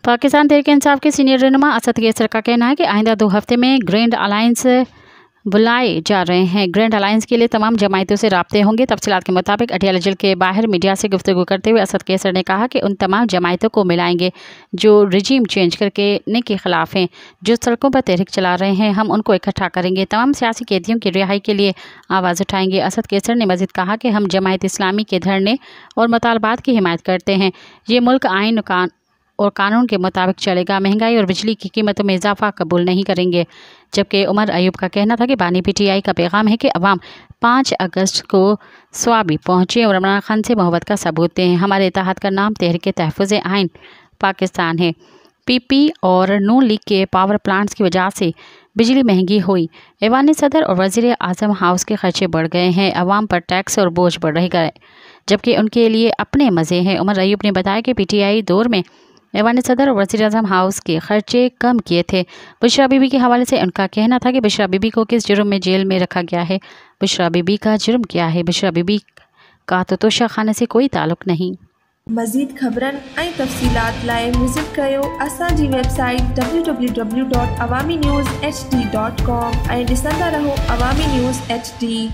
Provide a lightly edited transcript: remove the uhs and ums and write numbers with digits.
पाकिस्तान तहरीक इंसाफ के सीनियर रहनुमा असद कैसर का कहना है कि आइंदा 2 हफ्ते में ग्रैंड अलायंस बुलाए जा रहे हैं। ग्रैंड अलायंस के लिए तमाम जमायतों से राब्ते होंगे। तफसीलात के मुताबिक अटियाला जेल के बाहर मीडिया से गुफ्तगू करते हुए असद कैसर ने कहा कि उन तमाम जमायतों को मिलाएंगे जो रजीम चेंज करने के खिलाफ हैं, जो सड़कों पर तहरीक चला रहे हैं। हम उनको इकट्ठा करेंगे, तमाम सियासी कैदियों की रिहाई के लिए आवाज़ उठाएंगे। असद कैसर ने मज़ीद कहा कि हम जमायत इस्लामी के धरने और मुतालबात की हिमायत करते हैं। ये मुल्क आइन और कानून के मुताबिक चलेगा। महंगाई और बिजली की कीमतों में इजाफा कबूल नहीं करेंगे। जबकि उमर अयूब का कहना था कि बानी PTI का पैगाम है कि अवाम 5 अगस्त को स्वाबी पहुँचे और इमरान खान से मोहब्बत का सबूत दें। हमारे इत्तेहाद का नाम तहरीक तहफ़्फ़ुज़ आइन पाकिस्तान है। PP और नून लीग के पावर प्लांट्स की वजह से बिजली महंगी हुई। ऐवान सदर और वज़ीर आज़म हाउस के खर्चे बढ़ गए हैं। अवाम पर टैक्स और बोझ बढ़ रहे गए, जबकि उनके लिए अपने मज़े हैं। उमर अयूब ने बताया कि PTI दौर में ऐवान सदर और वज़ीर आज़म हाउस के खर्चे कम किए थे। बुशरा बीबी के हवाले से उनका कहना था कि बुशरा बीबी को किस जुर्म में जेल में रखा गया है। बुशरा बीबी का जुर्म क्या है? बुशरा बीबी का तो तोशा खाने से कोई ताल्लुक़ नहीं। मज़ीद ख़बरन ऐं तफ़सीलात लाइ विज़िट कयो असांजी वेबसाइट www.awamiNewsHD.com ऐं ॾिसंदा रहो अवामी न्यूज़ HD।